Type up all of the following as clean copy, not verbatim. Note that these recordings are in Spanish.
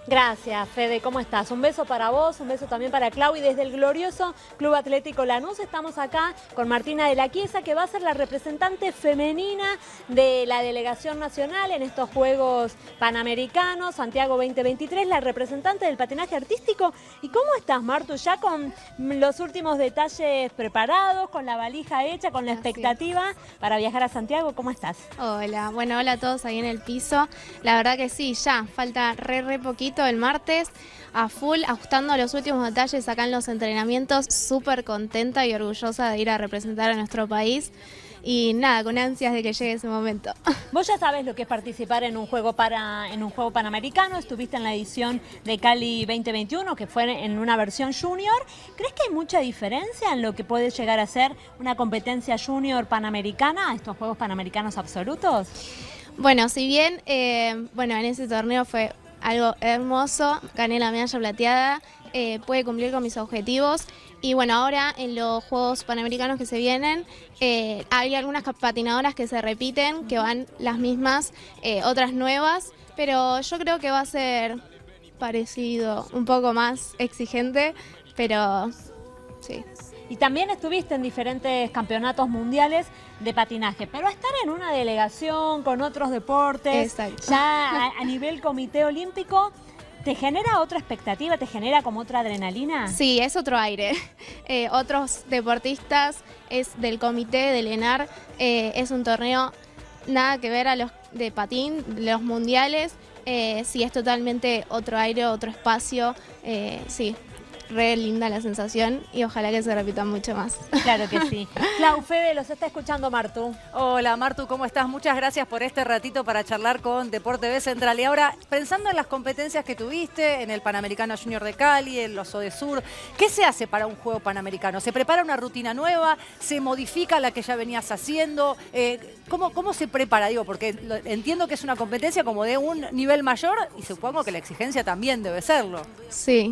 Gracias, Fede, ¿cómo estás? Un beso para vos, un beso también para Clau y desde el glorioso Club Atlético Lanús estamos acá con Martina de la Chiesa, que va a ser la representante femenina de la delegación nacional en estos Juegos Panamericanos, Santiago 2023, la representante del patinaje artístico. ¿Y cómo estás, Martu? Ya con los últimos detalles preparados, con la valija hecha, con la expectativa para viajar a Santiago, ¿cómo estás? Hola, bueno, hola a todos ahí en el piso. La verdad que sí, ya falta re poquito el martes, a full, ajustando los últimos detalles acá en los entrenamientos, súper contenta y orgullosa de ir a representar a nuestro país y nada, con ansias de que llegue ese momento. Vos ya sabés lo que es participar en un juego panamericano, estuviste en la edición de Cali 2021, que fue en una versión junior. ¿Crees que hay mucha diferencia en lo que puede llegar a ser una competencia junior panamericana a estos Juegos Panamericanos absolutos? Bueno, si bien, en ese torneo fue algo hermoso, gané la medalla plateada, pude cumplir con mis objetivos y bueno, ahora en los Juegos Panamericanos que se vienen hay algunas patinadoras que se repiten, que van las mismas, otras nuevas, pero yo creo que va a ser parecido, un poco más exigente, pero sí. Y también estuviste en diferentes campeonatos mundiales de patinaje, pero estar en una delegación con otros deportes, exacto, ya a nivel comité olímpico, ¿te genera otra expectativa? ¿Te genera como otra adrenalina? Sí, es otro aire. Otros deportistas, es del comité, del ENAR, es un torneo nada que ver a los de patín, los mundiales, sí, es totalmente otro aire, otro espacio, sí. Re linda la sensación y ojalá que se repita mucho más. Claro que sí. Clau, Fede, los está escuchando Martu. Hola Martu, ¿cómo estás? Muchas gracias por este ratito para charlar con Deporte B Central. Y ahora, pensando en las competencias que tuviste, en el Panamericano Junior de Cali, en los ODESUR, ¿qué se hace para un juego panamericano? ¿Se prepara una rutina nueva? ¿Se modifica la que ya venías haciendo? ¿Cómo se prepara? Digo, porque entiendo que es una competencia como de un nivel mayor y supongo que la exigencia también debe serlo. Sí.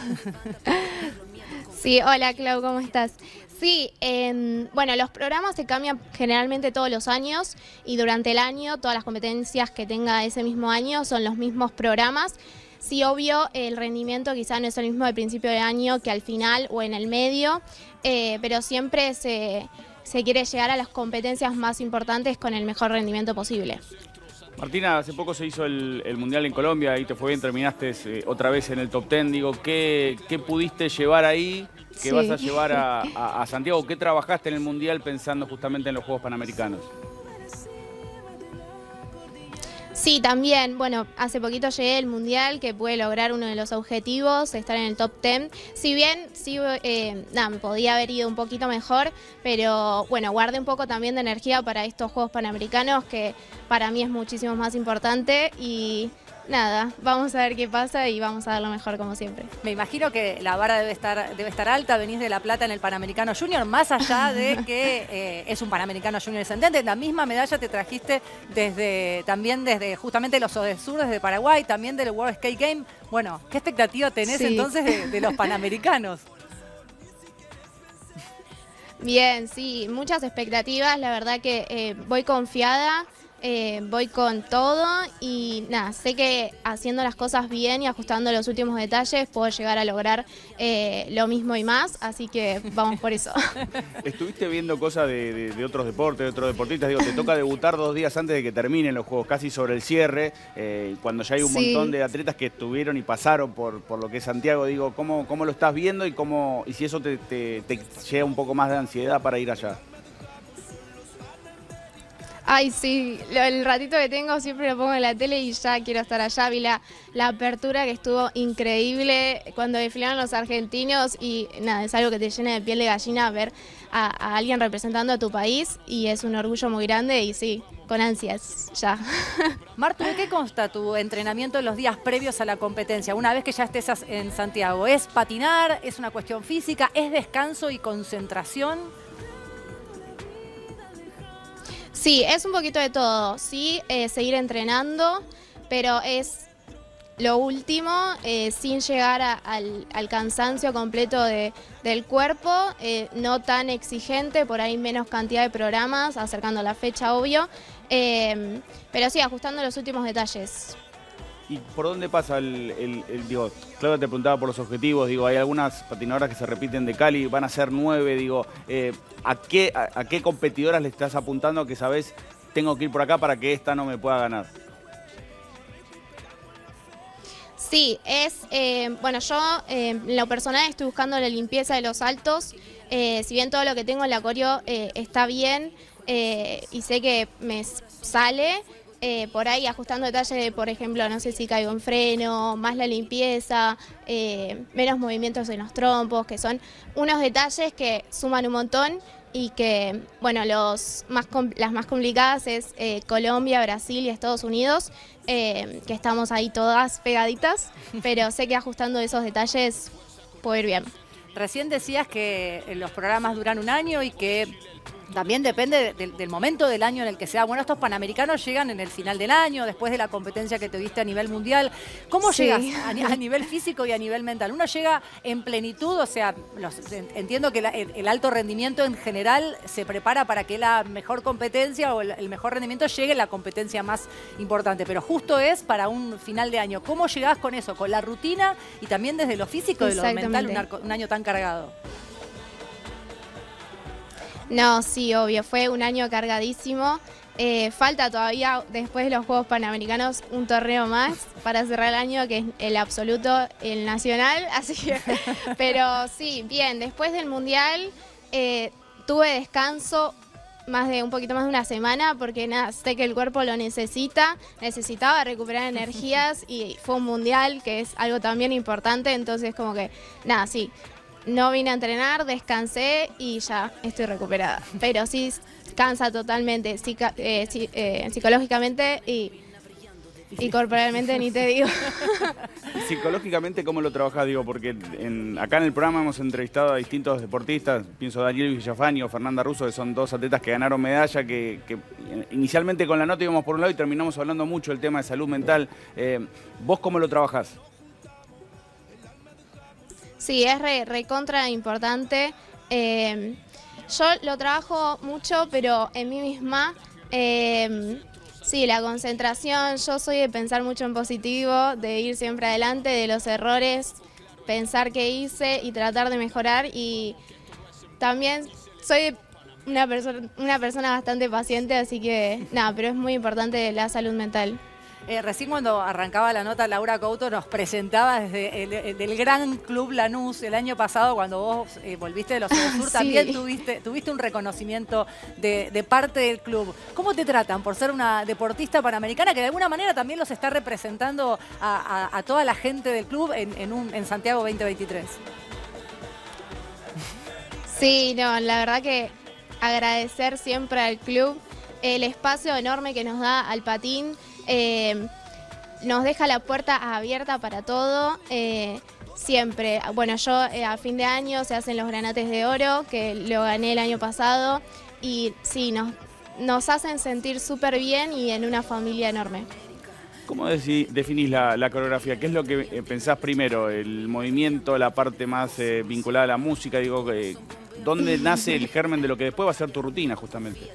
Sí, hola Clau, ¿cómo estás? Sí, bueno, los programas se cambian generalmente todos los años y durante el año todas las competencias que tenga ese mismo año son los mismos programas. Sí, obvio, el rendimiento quizá no es el mismo al principio de año que al final o en el medio, pero siempre se quiere llegar a las competencias más importantes con el mejor rendimiento posible. Martina, hace poco se hizo el Mundial en Colombia, ahí te fue bien, terminaste otra vez en el top 10. Digo, ¿qué pudiste llevar ahí? ¿Qué vas a llevar a Santiago? ¿Qué trabajaste en el Mundial pensando justamente en los Juegos Panamericanos? Sí, también, bueno, hace poquito llegué al Mundial, que pude lograr uno de los objetivos, estar en el top 10. Si bien, sí, me podía haber ido un poquito mejor, pero bueno, guardé un poco también de energía para estos Juegos Panamericanos, que para mí es muchísimo más importante y nada, vamos a ver qué pasa y vamos a dar lo mejor como siempre. Me imagino que la vara debe estar alta, venís de la plata en el Panamericano Junior, más allá de que es un Panamericano Junior descendente. La misma medalla te trajiste también desde justamente los ODESUR, desde Paraguay, también del World Skate Game. Bueno, ¿qué expectativa tenés entonces de los Panamericanos? Bien, sí, muchas expectativas, la verdad que voy confiada. Voy con todo y nada, sé que haciendo las cosas bien y ajustando los últimos detalles puedo llegar a lograr lo mismo y más, así que vamos por eso. ¿Estuviste viendo cosas de otros deportes, de otros deportistas? Digo, te toca debutar 2 días antes de que terminen los Juegos, casi sobre el cierre, cuando ya hay un montón de atletas que estuvieron y pasaron por lo que es Santiago. Digo, ¿cómo lo estás viendo y si eso te llega un poco más de ansiedad para ir allá? Ay, sí, el ratito que tengo siempre lo pongo en la tele y ya quiero estar allá. Vi la apertura que estuvo increíble cuando desfilaron los argentinos y nada, es algo que te llena de piel de gallina ver a alguien representando a tu país y es un orgullo muy grande y sí, con ansias, ya. Martu, ¿de qué consta tu entrenamiento en los días previos a la competencia? Una vez que ya estés en Santiago, ¿es patinar? ¿Es una cuestión física? ¿Es descanso y concentración? Sí, es un poquito de todo, sí, seguir entrenando, pero es lo último, sin llegar al cansancio completo del cuerpo, no tan exigente, por ahí menos cantidad de programas, acercando la fecha, obvio, pero sí, ajustando los últimos detalles. ¿Y por dónde pasa digo, Claudia te preguntaba por los objetivos, digo, hay algunas patinadoras que se repiten de Cali, van a ser 9, digo, ¿a qué competidoras le estás apuntando que sabés tengo que ir por acá para que esta no me pueda ganar? Sí, bueno, yo en lo personal estoy buscando la limpieza de los saltos, si bien todo lo que tengo en la coreo está bien y sé que me sale, por ahí ajustando detalles de, por ejemplo, no sé si caigo en freno, más la limpieza, menos movimientos en los trompos, que son unos detalles que suman un montón y que, bueno, las más complicadas es Colombia, Brasil y Estados Unidos, que estamos ahí todas pegaditas, pero sé que ajustando esos detalles puedo ir bien. Recién decías que los programas duran un año y que también depende del momento del año en el que sea. Bueno, estos Panamericanos llegan en el final del año, después de la competencia que tuviste a nivel mundial. ¿Cómo llegas a nivel físico y a nivel mental? ¿Uno llega en plenitud? O sea, entiendo que el alto rendimiento en general se prepara para que la mejor competencia o el mejor rendimiento llegue en la competencia más importante, pero justo es para un final de año. ¿Cómo llegás con eso? Con la rutina y también desde lo físico y de lo mental, un año tan cargado. No, sí, obvio, fue un año cargadísimo. Falta todavía, después de los Juegos Panamericanos, un torneo más para cerrar el año, que es el absoluto, el nacional. Así que, pero sí, bien, después del Mundial tuve descanso un poquito más de una semana, porque nada, sé que el cuerpo lo necesitaba recuperar energías y fue un Mundial, que es algo también importante, entonces como que, nada, sí. No vine a entrenar, descansé y ya estoy recuperada. Pero sí cansa totalmente, psicológicamente y corporalmente, ni te digo. Psicológicamente, ¿cómo lo trabajás? Digo, porque acá en el programa hemos entrevistado a distintos deportistas, pienso Daniel Villafani o Fernanda Russo, que son dos atletas que ganaron medalla, que inicialmente con la nota íbamos por un lado y terminamos hablando mucho del tema de salud mental. ¿Vos cómo lo trabajás? Sí, es recontra importante. Yo lo trabajo mucho, pero en mí misma. Sí, la concentración. Yo soy de pensar mucho en positivo, de ir siempre adelante, de los errores, pensar qué hice y tratar de mejorar. Y también soy una persona bastante paciente, así que nada, pero es muy importante la salud mental. Recién cuando arrancaba la nota, Laura Couto nos presentaba desde el gran Club Lanús el año pasado, cuando vos volviste de los Sur, sí. También tuviste un reconocimiento de parte del club. ¿Cómo te tratan por ser una deportista panamericana que de alguna manera también los está representando a toda la gente del club en Santiago 2023? Sí, no, la verdad que agradecer siempre al club el espacio enorme que nos da al patín. Nos deja la puerta abierta para todo, siempre. Bueno, yo a fin de año se hacen los granates de oro, que lo gané el año pasado, y sí, nos hacen sentir súper bien y en una familia enorme. ¿Cómo definís la coreografía? ¿Qué es lo que pensás primero? ¿El movimiento, la parte más vinculada a la música? Digo, ¿dónde nace el germen de lo que después va a ser tu rutina, justamente?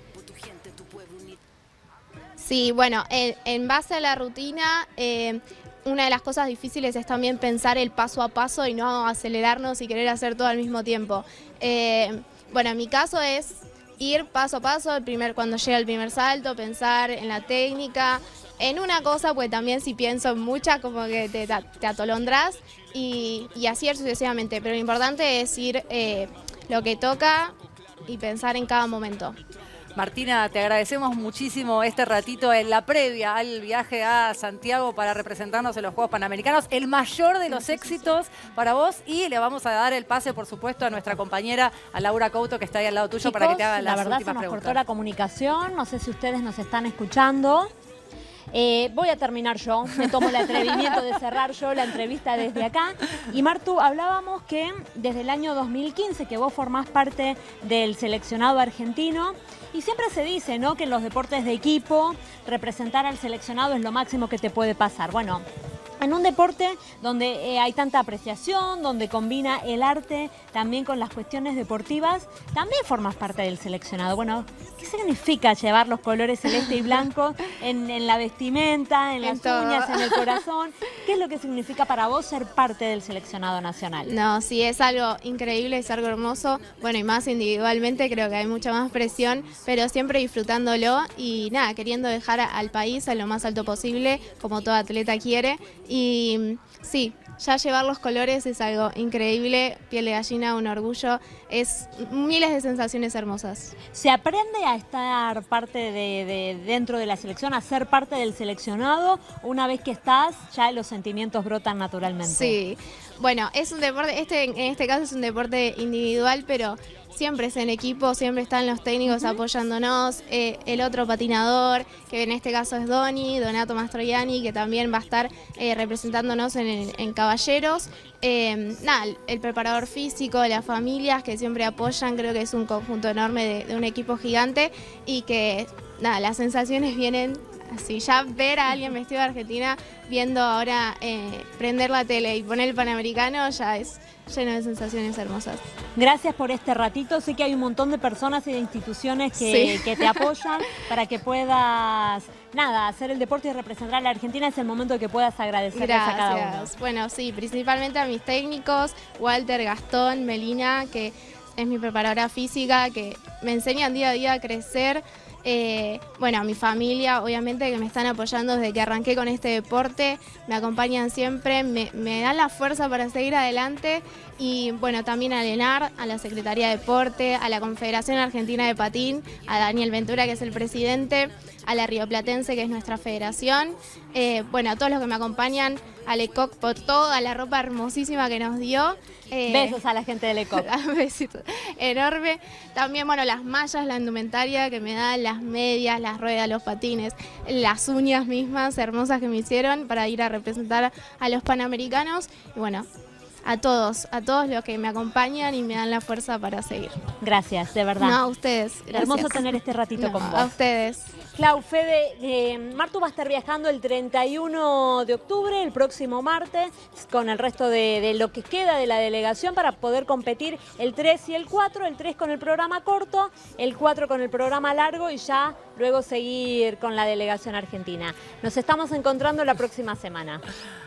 Sí, bueno, en base a la rutina, una de las cosas difíciles es también pensar el paso a paso y no acelerarnos y querer hacer todo al mismo tiempo. Bueno, en mi caso es ir paso a paso, cuando llega el primer salto, pensar en la técnica, en una cosa, pues también si pienso en muchas, como que te atolondrás y así sucesivamente. Pero lo importante es ir lo que toca y pensar en cada momento. Martina, te agradecemos muchísimo este ratito en la previa al viaje a Santiago para representarnos en los Juegos Panamericanos. El mayor de los éxitos para vos, y le vamos a dar el pase, por supuesto, a nuestra compañera, a Laura Couto, que está ahí al lado tuyo. Chicos, para que te haga las últimas preguntas. La verdad se nos cortó la comunicación, no sé si ustedes nos están escuchando. Voy a terminar yo, me tomo el atrevimiento de cerrar yo la entrevista desde acá. Y Martu, hablábamos que desde el año 2015 que vos formás parte del seleccionado argentino, y siempre se dice, ¿no?, que en los deportes de equipo representar al seleccionado es lo máximo que te puede pasar. Bueno, En un deporte donde hay tanta apreciación, donde combina el arte también con las cuestiones deportivas, también formas parte del seleccionado. Bueno, ¿qué significa llevar los colores celeste y blanco en la vestimenta, en las uñas, en el corazón? ¿Qué es lo que significa para vos ser parte del seleccionado nacional? No, sí, es algo increíble, es algo hermoso. Bueno, y más individualmente creo que hay mucha más presión, pero siempre disfrutándolo y nada, queriendo dejar al país a lo más alto posible, como todo atleta quiere. Y sí, ya llevar los colores es algo increíble, piel de gallina, un orgullo, es miles de sensaciones hermosas. ¿Se aprende a estar parte dentro de la selección, a ser parte del seleccionado? Una vez que estás, ya los sentimientos brotan naturalmente. Sí, bueno, es un deporte, en este caso es un deporte individual, pero siempre es en equipo, siempre están los técnicos apoyándonos, el otro patinador, que en este caso es Donato Mastroianni, que también va a estar representándonos en caballeros. Nada, el preparador físico, las familias que siempre apoyan, creo que es un conjunto enorme de un equipo gigante y que nada, las sensaciones vienen así, ya ver a alguien vestido de Argentina, viendo ahora prender la tele y poner el Panamericano, ya es lleno de sensaciones hermosas. Gracias por este ratito. Sé que hay un montón de personas y de instituciones que te apoyan para que puedas, nada, hacer el deporte y representar a la Argentina. Es el momento de que puedas agradecerles a cada uno. Bueno, sí, principalmente a mis técnicos, Walter, Gastón, Melina, que es mi preparadora física, que me enseñan día a día a crecer. Bueno, a mi familia, obviamente, que me están apoyando desde que arranqué con este deporte, me acompañan siempre, me dan la fuerza para seguir adelante y bueno, también a Lenar, a la Secretaría de Deporte, a la Confederación Argentina de Patín, a Daniel Ventura, que es el presidente, a la Rioplatense, que es nuestra federación, bueno, a todos los que me acompañan, a Lecoq por toda la ropa hermosísima que nos dio. Besos a la gente de Lecoq. Besitos enorme. También, bueno, las mallas, la indumentaria que me dan, las medias, las ruedas, los patines, las uñas mismas hermosas que me hicieron para ir a representar a los Panamericanos. Y bueno, a todos los que me acompañan y me dan la fuerza para seguir. Gracias, de verdad. No, a ustedes. Gracias. Hermoso tener este ratito con vos. A ustedes. Clau, Fede, Martu va a estar viajando el 31 de octubre, el próximo martes, con el resto de lo que queda de la delegación para poder competir el 3 y el 4, el 3 con el programa corto, el 4 con el programa largo y ya luego seguir con la delegación argentina. Nos estamos encontrando la próxima semana.